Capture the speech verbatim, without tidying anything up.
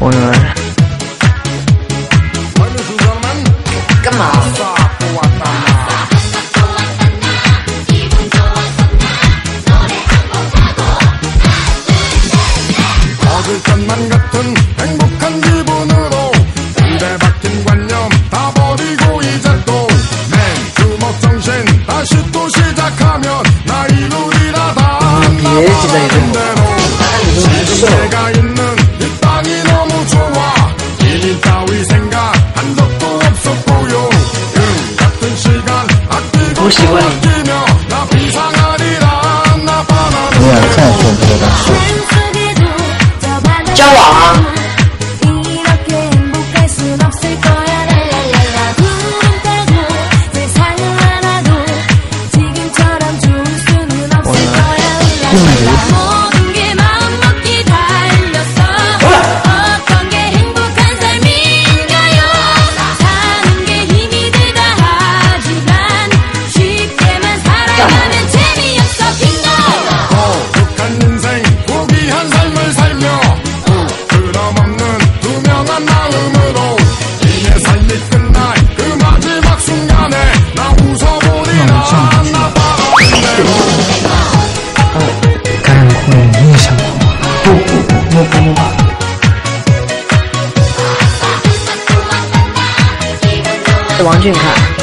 오늘干嘛？ 얻을 것만 같은 행복한 기분으로 입에 박힌 관념 다 버리고 이제 또 맨주먹 정신 다시 또 시작하면 나 이루리라 다 나바라는 대로 내가 있는 이 땅이 너무 좋아 이민 따위 생각한 적도 없었고요 응 같은 시간 아끼고 또 아끼며 나 비상하리라 나 바라는 대로 交往啊！ 王俊凯。